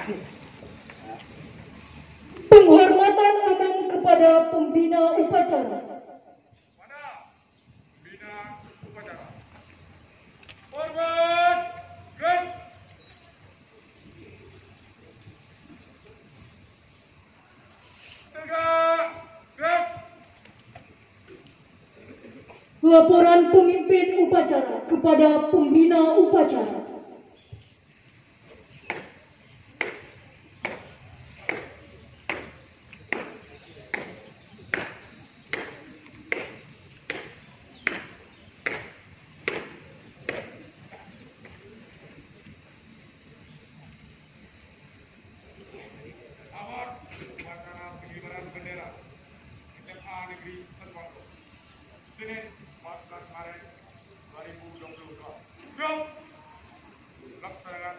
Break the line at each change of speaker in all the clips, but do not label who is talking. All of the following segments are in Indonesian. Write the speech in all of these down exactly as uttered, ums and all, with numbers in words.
Penghormatan umum kepada pembina upacara.
Mana pembina upacara? Forward, gerak. Tegak, gerak.
Laporan pemimpin upacara kepada pembina upacara.
Awal upacara pengibaran bendera S M A Negeri Serpongko. Senin empat belas Maret dua ribu dua puluh dua. Siap. Laksanakan.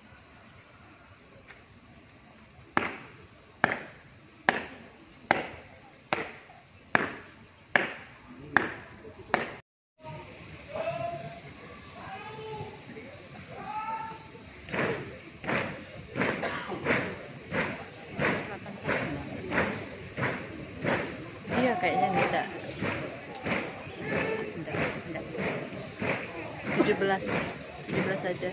Iya kayaknya enggak. Enggak, enggak. tujuh belas. tujuh belas saja.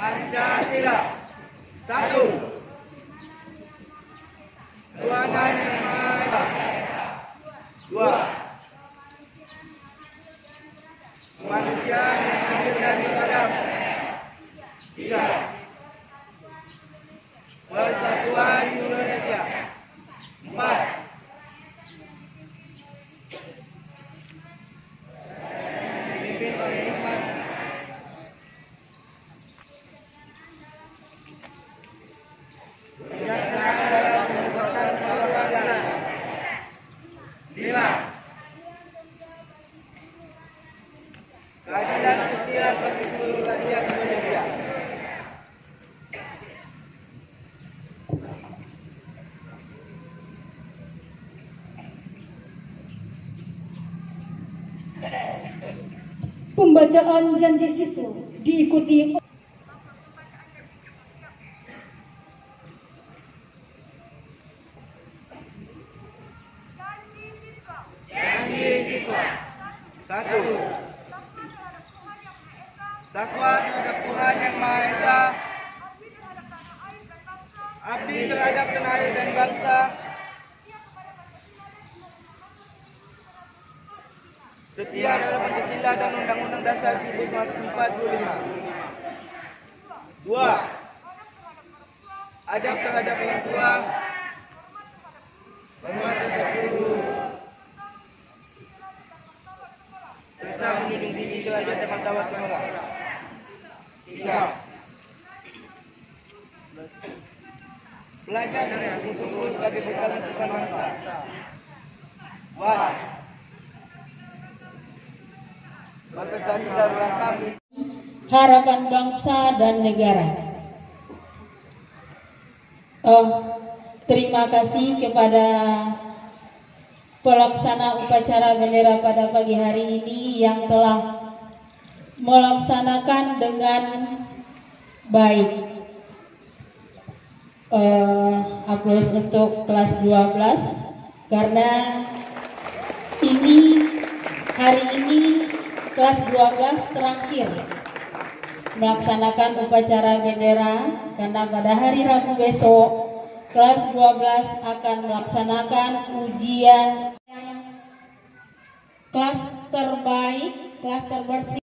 Pancasila. Satu. Tuhanan Yang Maha Esa. Dua. Kemanusiaan yang adil dan beradab. Tiga. Persatuan Indonesia. Empat. Dipimpin oleh hikmat. Bijaksana dalam menentukan kebijakan. Lima. Keadilan sosial bagi seluruh rakyat Indonesia.
Pembacaan janji siswa diikuti
Janji siswa. Satu. Takwa terhadap Tuhan Yang Maha Esa. Abdi terhadap tanah air dan bangsa. Setia dalam Pancasila dan Undang-Undang Dasar seribu sembilan ratus empat puluh lima. Dua. Adab terhadap orang tua. Hormat terhadap guru. Serta menjunjung tinggi derajat dan martabat seseorang. Tiga. Belajar dari sungguh-sungguh sebagai bekal masa bangsa. Empat. Berkesan darurat kami.
Harapan bangsa dan negara. Oh, terima kasih kepada pelaksana upacara bendera pada pagi hari ini yang telah melaksanakan dengan baik. Uh, aplaus untuk kelas dua belas karena ini hari ini kelas dua belas terakhir melaksanakan upacara bendera karena pada hari Rabu besok kelas dua belas akan melaksanakan ujian kelas terbaik, kelas terbersih.